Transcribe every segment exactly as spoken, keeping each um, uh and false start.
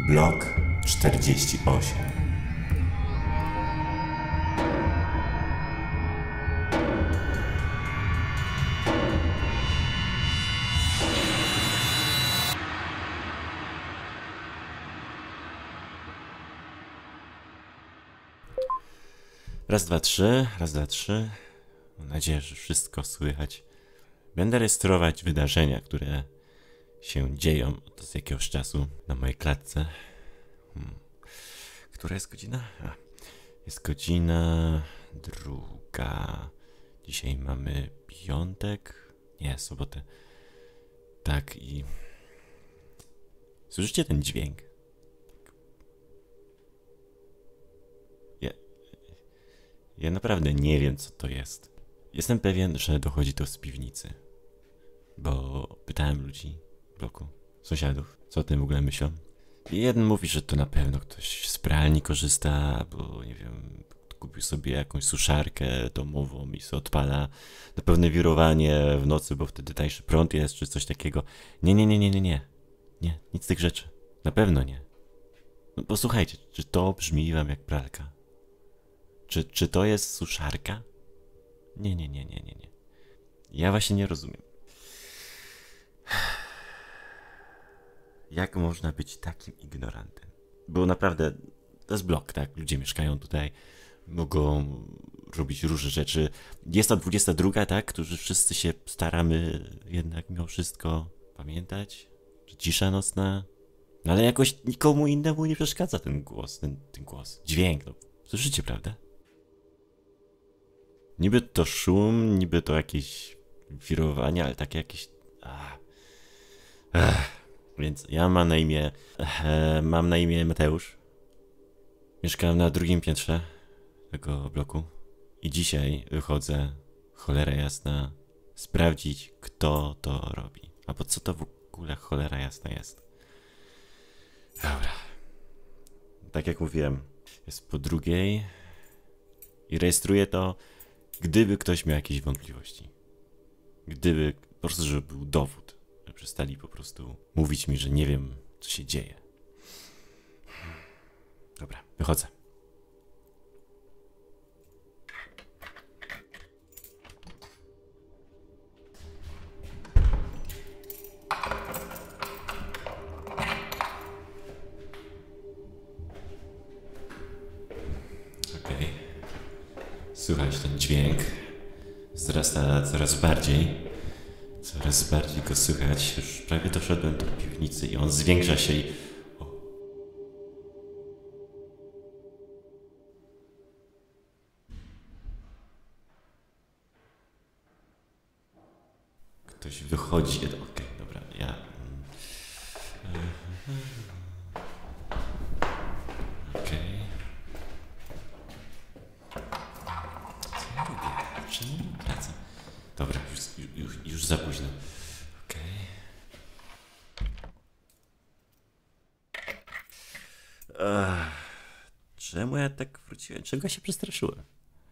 Blok czterdzieści osiem. Raz, dwa, trzy, raz, dwa, trzy. Mam nadzieję, że wszystko słychać. Będę rejestrować wydarzenia, które się dzieją od jakiegoś czasu na mojej klatce. Hmm. Która jest godzina? A, jest godzina druga. Dzisiaj mamy piątek. Nie, sobotę. Tak i... Słyszycie ten dźwięk? Ja... Ja naprawdę nie wiem, co to jest. Jestem pewien, że dochodzi to z piwnicy. Bo pytałem ludzi w bloku, sąsiadów, co o tym w ogóle myślą. I jeden mówi, że to na pewno ktoś z pralni korzysta, albo nie wiem, kupił sobie jakąś suszarkę domową i sobie odpala na pewne wirowanie w nocy, bo wtedy tańszy prąd jest, czy coś takiego. Nie, nie, nie, nie, nie, nie. Nie, nic z tych rzeczy. Na pewno nie. No posłuchajcie, czy to brzmi wam jak pralka? Czy, czy to jest suszarka? Nie, nie, nie, nie, nie, nie. Ja właśnie nie rozumiem. Jak można być takim ignorantem? Bo naprawdę to jest blok, tak? Ludzie mieszkają tutaj, mogą robić różne rzeczy. Jest to dwudziesta druga, tak? Którzy wszyscy się staramy jednak mimo wszystko pamiętać, że cisza nocna. No ale jakoś nikomu innemu nie przeszkadza ten głos, ten, ten głos, dźwięk, no. Słyszycie, prawda? Niby to szum, niby to jakieś wirowanie, ale takie jakieś... Ach. Ach. Więc ja mam na imię... E, mam na imię Mateusz. Mieszkam na drugim piętrze tego bloku. I dzisiaj wychodzę, cholera jasna, sprawdzić, kto to robi. Albo co to w ogóle cholera jasna jest. Dobra. Tak jak mówiłem, jest po drugiej i rejestruję to, gdyby ktoś miał jakieś wątpliwości. Gdyby, po prostu, żeby był dowód, że przestali po prostu mówić mi, że nie wiem, co się dzieje. Dobra, wychodzę. Okej. Słychać ten dźwięk. Wzrasta coraz bardziej. Coraz bardziej go słychać. Już prawie doszedłem do piwnicy i on zwiększa się i... O. Ktoś wychodzi... Okej, okay, dobra, ja... Okej. Co ja robię? Czemu nie wracam? Dobra, już, już, już za późno. Okej. Okay. Czemu ja tak wróciłem? Czego się przestraszyłem?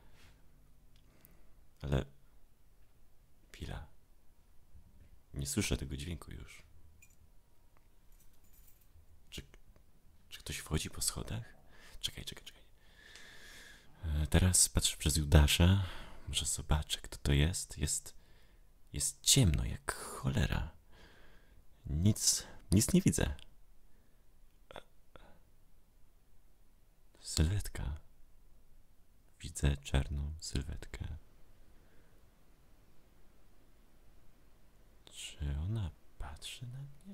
Ale... Chwila. Nie słyszę tego dźwięku już. Czy, czy ktoś wchodzi po schodach? Czekaj, czekaj, czekaj. Teraz patrzę przez Judasza. Może zobaczę, kto to jest. Jest... Jest ciemno jak cholera. Nic... Nic nie widzę. Sylwetka. Widzę czarną sylwetkę. Czy ona patrzy na mnie?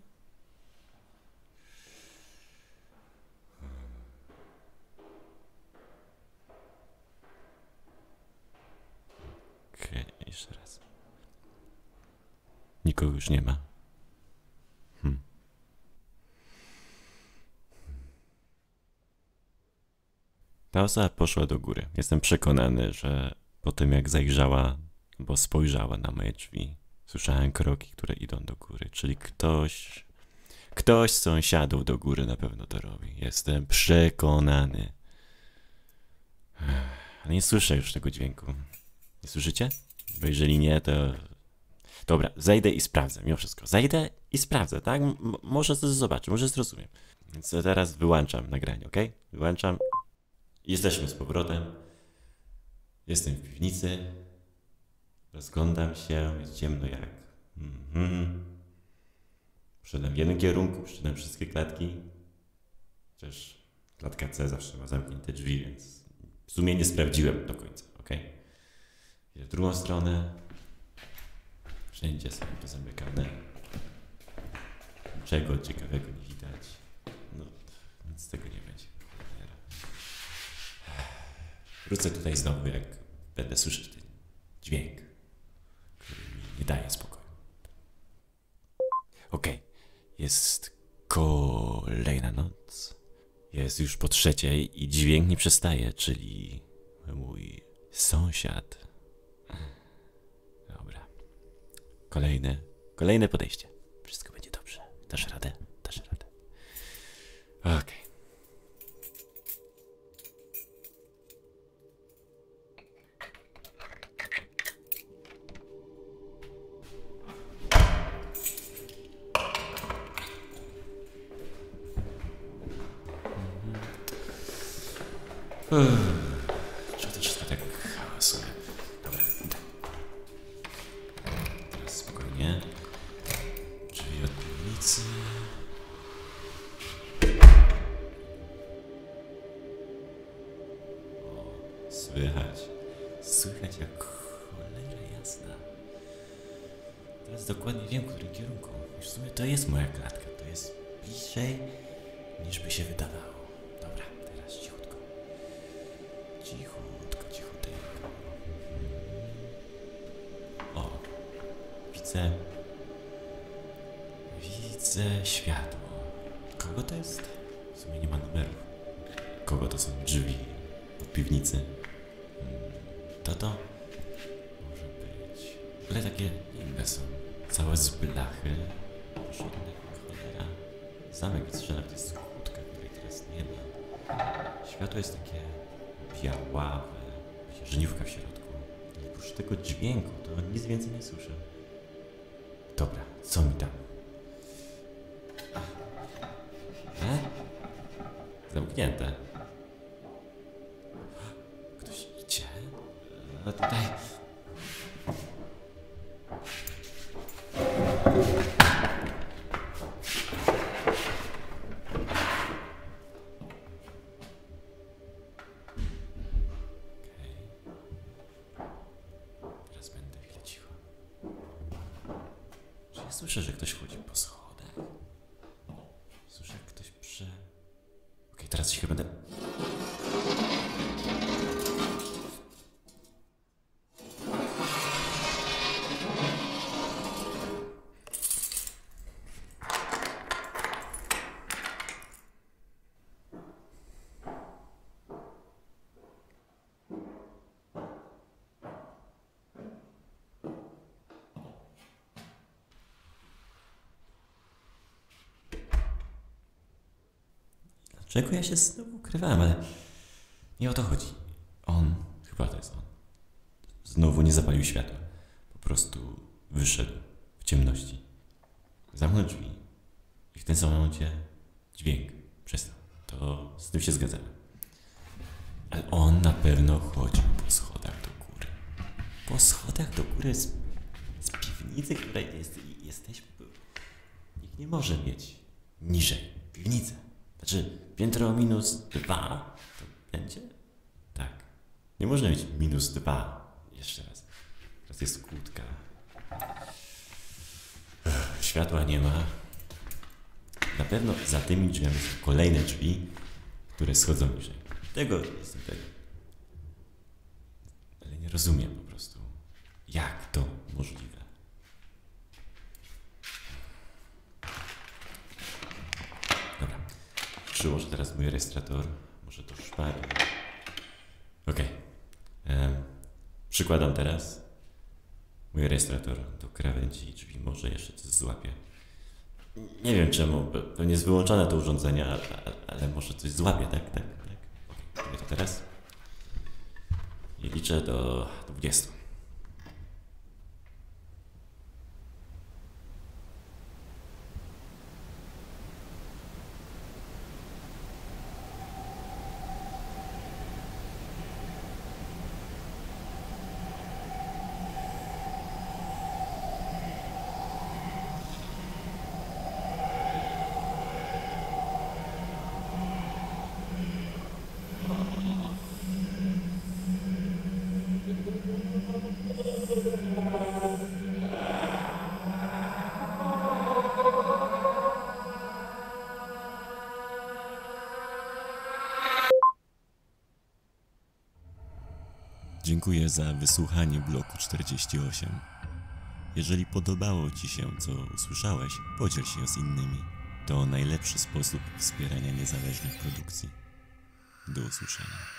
Okej, okay, jeszcze raz. Nikogo już nie ma. Hmm. Ta osoba poszła do góry. Jestem przekonany, że po tym jak zajrzała, bo spojrzała na moje drzwi, słyszałem kroki, które idą do góry. Czyli ktoś, ktoś z sąsiadów do góry na pewno to robi. Jestem przekonany. Ale nie słyszę już tego dźwięku. Nie słyszycie? Bo jeżeli nie, to... Dobra, zejdę i sprawdzę. Mimo wszystko. Zejdę i sprawdzę, tak? M może to zobaczę, może zrozumiem. Więc teraz wyłączam nagranie, ok? Wyłączam. Jesteśmy z powrotem. Jestem w piwnicy. Rozglądam się, jest ciemno jak... Mhm. Wszedłem w jednym kierunku, wszedłem wszystkie klatki. Chociaż klatka C zawsze ma zamknięte drzwi, więc w sumie nie sprawdziłem do końca, ok? Idę w drugą stronę. Wszędzie są pozamykane. Czego ciekawego nie widać. No, nic z tego nie będzie. Wrócę tutaj znowu, jak będę słyszeć ten dźwięk, który mi nie daje spokoju. Okej, okay. Jest kolejna noc. Jest już po trzeciej i dźwięk nie przestaje, czyli mój sąsiad. Dobra. Kolejne, kolejne podejście. Wszystko będzie dobrze. Dasz radę? Dasz radę. Okej. Okay. Czy to wszystko tak hałasuje? Dobra, teraz spokojnie. Drzwi od piwnicy. O, słychać. Słychać jak cholera jasna. Teraz dokładnie wiem, w którym kierunku. Już w sumie to jest moja klatka. To jest bliżej niż by się wydawało. Dobra, teraz cichutko. Cichutko, cichutko. O, widzę... Widzę światło. Kogo to jest? W sumie nie ma numerów. Kogo to są drzwi od piwnicy? To to może być... W ogóle takie inne są. Całe z blachy. Żadne cholera. Zamek strzela, to jest kłódka, której teraz nie ma. Światło jest takie białawe. Żniwka w środku. I oprócz tego dźwięku to nic więcej nie słyszę. Dobra, co mi tam? E? Zamknięte. Ktoś idzie? A tutaj... Słyszę, że ktoś chodzi po schodach. Słyszę, jak ktoś prze... Okej, okay, teraz się chyba będę... Dlaczego ja się znowu ukrywałem, ale nie o to chodzi. On, chyba to jest on, znowu nie zapalił światła. Po prostu wyszedł w ciemności. Zamknął drzwi i w tym samym momencie dźwięk przestał. To z tym się zgadzamy. Ale on na pewno chodził po schodach do góry. Po schodach do góry z, z piwnicy, której jest, jesteśmy. Nikt nie może mieć niżej piwnicy. Znaczy, piętro minus dwa to będzie? Tak. Nie można mieć minus dwa. Jeszcze raz. Teraz jest kłódka. Ech, światła nie ma. Na pewno za tymi drzwiami są kolejne drzwi, które schodzą niżej. Tego jestem pewien. Ale nie rozumiem po prostu, jak to możliwe. Dobra. Przyłożę teraz mój rejestrator. Może to szpary. Okej. Okay. Przykładam teraz mój rejestrator do krawędzi drzwi. Może jeszcze coś złapie. Nie wiem czemu. Pewnie jest wyłączone to urządzenie, ale, ale może coś złapie, tak? Tak, tak. Okay. Robię to teraz. I liczę do dwudziestu. Dziękuję za wysłuchanie bloku czterdzieści osiem. Jeżeli podobało Ci się, co usłyszałeś, podziel się z innymi. To najlepszy sposób wspierania niezależnych produkcji. Do usłyszenia.